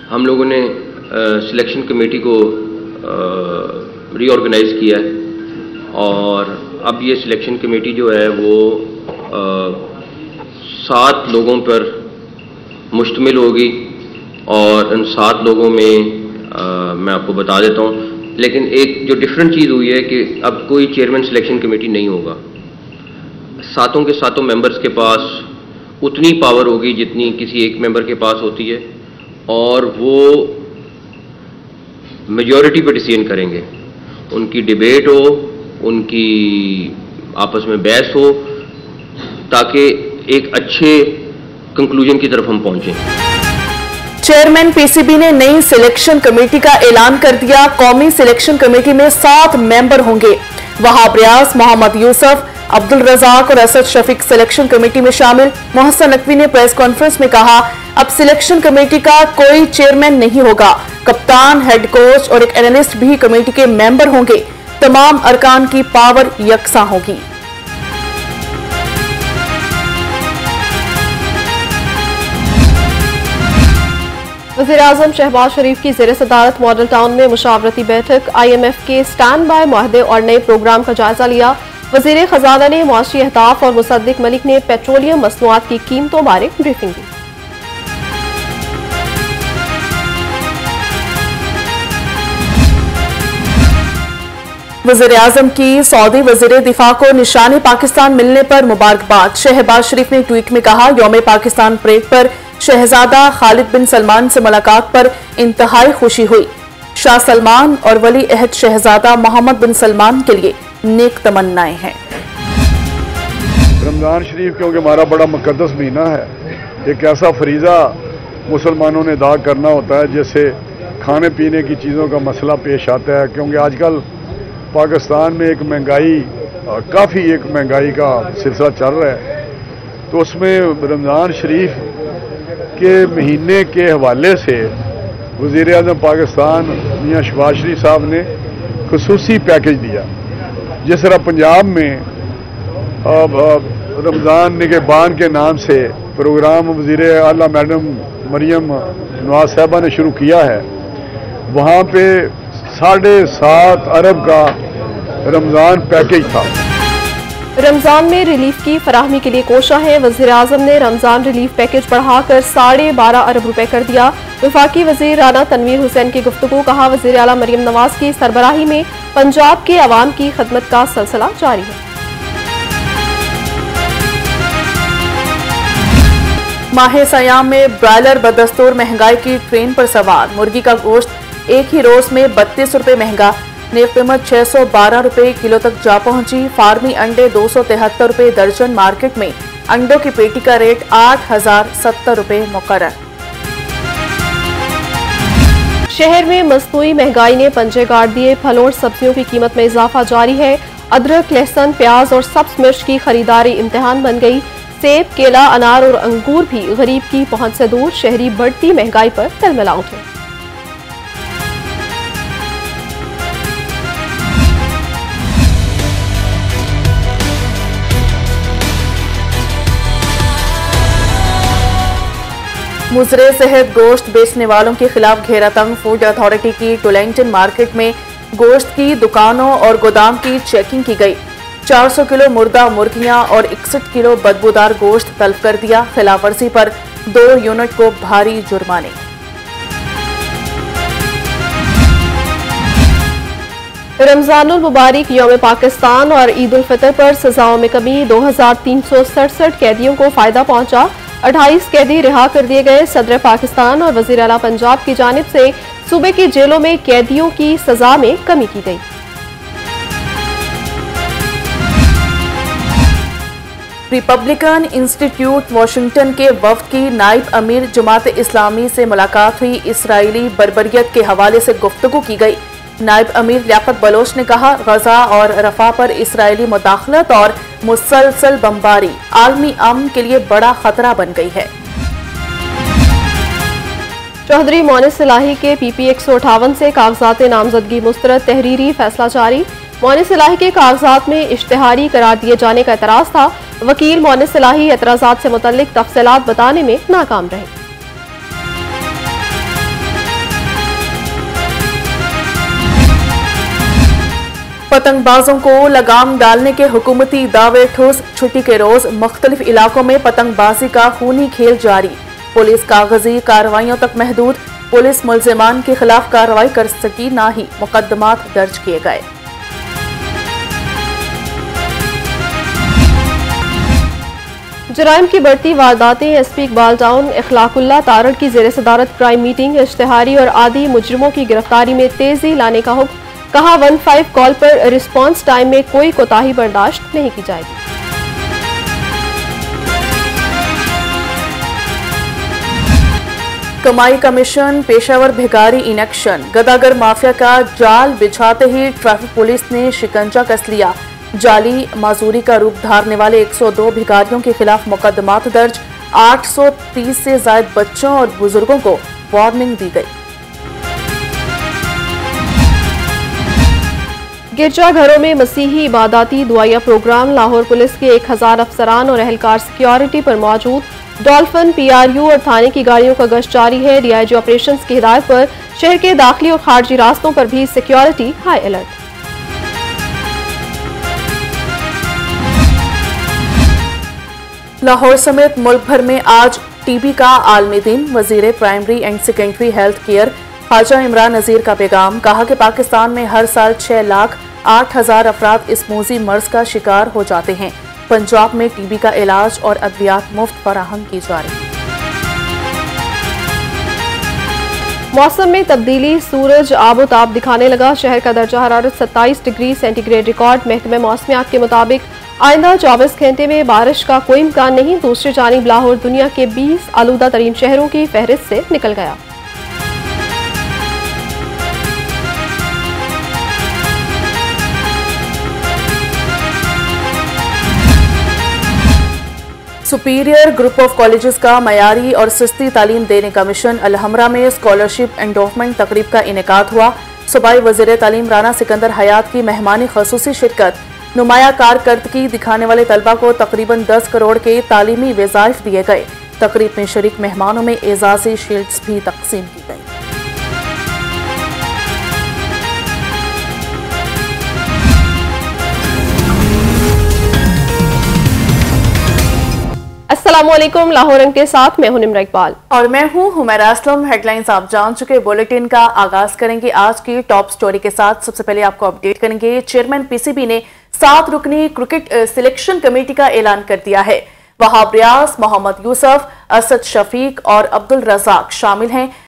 हम लोगों ने सिलेक्शन कमेटी को रीऑर्गेनाइज़ किया है और अब ये सिलेक्शन कमेटी जो है वो 7 लोगों पर मुश्तमिल होगी और इन 7 लोगों में मैं आपको बता देता हूँ। लेकिन एक जो डिफरेंट चीज़ हुई है कि अब कोई चेयरमैन सिलेक्शन कमेटी नहीं होगा। 7 के 7 मेंबर्स के पास उतनी पावर होगी जितनी किसी एक मेंबर के पास होती है और वो मेजॉरिटी पर डिसीजन करेंगे। उनकी डिबेट हो, उनकी आपस में बहस हो, ताकि एक अच्छे कंक्लूजन की तरफ हम पहुंचें। चेयरमैन पीसीबी ने नई सिलेक्शन कमेटी का ऐलान कर दिया। कौमी सिलेक्शन कमेटी में 7 मेंबर होंगे। वहाब रियाज, मोहम्मद यूसुफ, अब्दुल रजाक और असद शफीक सिलेक्शन कमेटी में शामिल। मोहसन नकवी ने प्रेस कॉन्फ्रेंस में कहा, अब सिलेक्शन कमेटी का कोई चेयरमैन नहीं होगा। कप्तान, हेड कोच और एक एनालिस्ट भी कमेटी के मेंबर होंगे। तमाम अरकान की पावर यकसा होगी। वज़ीर-ए-आज़म शहबाज शरीफ की ज़ेर सदारत मॉडल टाउन में मुशावरती बैठक, IMF के स्टैंड बाय मुआहदे और नए प्रोग्राम का जायजा लिया। वज़ीर खजाना ने मुआशी अहदाफ और मुसद्दिक मलिक ने पेट्रोलियम मसनूआत की कीमतों बारे ब्रीफिंग दी। वज़ीर-ए-आज़म की सऊदी वज़ीर दिफा को निशान पाकिस्तान मिलने पर मुबारकबाद। शहबाज शरीफ ने ट्वीट में कहा, यौम पाकिस्तान परेड पर शहजादा खालिद बिन सलमान से मुलाकात पर इंतहाई खुशी हुई। शाह सलमान और वली अहद शहजादा मोहम्मद बिन सलमान के लिए नेक तमन्नाएं हैं। रमज़ान शरीफ क्योंकि हमारा बड़ा मुकद्दस महीना है, एक ऐसा फरीज़ा मुसलमानों ने अदा करना होता है जैसे खाने पीने की चीज़ों का मसला पेश आता है। क्योंकि आजकल पाकिस्तान में एक महंगाई का सिलसिला चल रहा है, तो उसमें रमज़ान शरीफ के महीने के हवाले से वज़ीर-ए-आज़म पाकिस्तान मियां शहबाज शरीफ साहब ने खुसूसी पैकेज दिया। जिस तरह पंजाब में रमज़ान निगहबान के नाम से प्रोग्राम वज़ीर आला मैडम मरियम नवाज साहबा ने शुरू किया है, वहाँ पे 7.5 अरब का रमज़ान पैकेज था। रमजान में रिलीफ की फराहमी के लिए कोशा है। वज़ीर-ए-आज़म ने रमजान रिलीफ पैकेज बढ़ाकर 12.5 अरब रुपए कर दिया। वफाकी वज़ीर राना तनवीर हुसैन की गुफ्तगू, कहा, वज़ीर आला मरियम नवाज की सरबराही में पंजाब के अवाम की खदमत का सिलसिला जारी है। माह सयाम में ब्रायलर बदस्तूर महंगाई की ट्रेन पर सवार। मुर्गी का गोश्त एक ही रोज में 32 रुपए महंगा। नेफ कीमत 612 रुपए किलो तक जा पहुंची। फार्मी अंडे 273 रुपए दर्जन। मार्केट में अंडों की पेटी का रेट 8070 रुपए मुकर्रर। शहर में मसनूई महंगाई ने पंजे गाड़ दिए। फलों और सब्जियों की कीमत में इजाफा जारी है। अदरक, लहसुन, प्याज और सब्ज मिर्च की खरीदारी इम्तिहान बन गई। सेब, केला, अनार और अंगूर भी गरीब की पहुंच से दूर। शहरी बढ़ती महंगाई पर तिलमिला उठे। मुजरे सेहत गोश्त बेचने वालों के खिलाफ घेरा तंग। फूड अथॉरिटी की टोलेंटन मार्केट में गोश्त की दुकानों और गोदाम की चेकिंग की गई। 400 किलो मुर्दा मुर्गियां और 61 किलो बदबूदार गोश्त तलब कर दिया। खिलाफवर्जी पर 2 यूनिट को भारी जुर्माने। रमजानुल मुबारक, यौम पाकिस्तान और ईद उल फितर पर सजाओं में कमी। 2367 कैदियों को फायदा पहुंचा। 28 कैदी रिहा कर दिए गए। सदर पाकिस्तान और वजीर आला पंजाब की जानिब से सूबे की जेलों में कैदियों की सजा में कमी की गई। रिपब्लिकन इंस्टीट्यूट वाशिंगटन के वफ्द की नायब अमीर जमात इस्लामी से मुलाकात हुई। इसराइली बर्बरियत के हवाले से गुफ्तगू की गई। नायब अमीर लियाकत बलोच ने कहा, गजा और रफा पर इसराइली मुदाखलत और मुसलसल बमबारी आलमी अमन के लिए बड़ा खतरा बन गई है। चौधरी मोनिस इलाही के PP 158 से कागजात नामजदगी मुस्तरद। तहरीरी फैसला जारी। मोनिस इलाही के कागजात में इश्तिहारी करार दिए जाने का एतराज था। वकील मोनिस इलाही एतराजात से मुतल्लिक तफसीलात बताने में नाकाम रहे। पतंगबाजों को लगाम डालने के हुकूमती दावे ठोस। छुट्टी के रोज मुख्तलिफ इलाकों में पतंगबाजी का खूनी खेल जारी। पुलिस कागजी कार्रवाइयों तक महदूद। पुलिस मुल्जिमान के खिलाफ कार्रवाई कर सकी, ना ही मुकदमात दर्ज किए गए। जराइम की बढ़ती वारदातें। एसपी इकबाल टाउन इखलाकुल्ला तारड़ की जेर सदारत क्राइम मीटिंग। इश्तिहारी और आदि मुजरिमों की गिरफ्तारी में तेजी लाने का हुक्म। कहा 15 कॉल पर रिस्पांस टाइम में कोई कोताही बर्दाश्त नहीं की जाएगी। कमाई कमीशन पेशावर भिखारी इन एक्शन। गदागर माफिया का जाल बिछाते ही ट्रैफिक पुलिस ने शिकंजा कस लिया। जाली माजूरी का रूप धारने वाले 102 भिखारियों के खिलाफ मुकदमात दर्ज। 830 से ज्यादा बच्चों और बुजुर्गों को वार्निंग दी गई। गिरजाघरों में मसीही इबादती दुआया प्रोग्राम। लाहौर पुलिस के 1000 अफसरान और एहलकार सिक्योरिटी पर मौजूद। डॉल्फिन, PRU और थाने की गाड़ियों का गश्त जारी है। DIG ऑपरेशंस की हिदायत पर शहर के दाखिली और खारजी रास्तों पर भी सिक्योरिटी हाई अलर्ट। लाहौर समेत मुल्क भर में आज TB का आलमी दिन। वजीर primary and secondary health care Khwaja Imran Nazir का पैगाम। कहा कि पाकिस्तान में हर साल 6,08,000 अफराद इस मूजी मर्ज का शिकार हो जाते हैं। पंजाब में TB का इलाज और अद्वियात मुफ्त फराहम की जा रही है। मौसम में तब्दीली। सूरज आबोताब दिखाने लगा। शहर का दर्जा हरारत 27 डिग्री सेंटीग्रेड रिकॉर्ड। महकमे मौसमियात के मुताबिक आइंदा 24 घंटे में बारिश का कोई इम्कान नहीं। दूसरी जानिब लाहौर दुनिया के 20 आलूदा तरीन शहरों की फहरिस्त से निकल गया। सुपीरियर ग्रुप ऑफ कॉलेजेस का मयारी और सस्ती तालीम देने का मिशन। अलहमरा में स्कॉलरशिप एंडोवमेंट तकरीब का इनेकाद हुआ। सूबाई वज़ीर तालीम राना सिकंदर हयात की मेहमानी खसूसी शिरकत। नुमाया कारकर्दगी दिखाने वाले तलबा को तकरीबन 10 करोड़ के तालीमी वज़ाइफ दिए गए। तकरीब में शरीक मेहमानों में एजाजी शील्ड्स भी तकसीम की गई। अस्सलामुअलैकुम। लाहौर अंक के साथ मैं हूं निम्रा इकबाल और मैं हूं हुमैरा असलम। हेडलाइंस आप जान चुके। बुलेटिन का आगाज करेंगे आज की टॉप स्टोरी के साथ। सबसे पहले आपको अपडेट करेंगे। चेयरमैन PCB ने 7 रुकनी क्रिकेट सिलेक्शन कमेटी का ऐलान कर दिया है। वहाब रियाज, मोहम्मद यूसुफ, असद शफीक और अब्दुल रजाक शामिल हैं।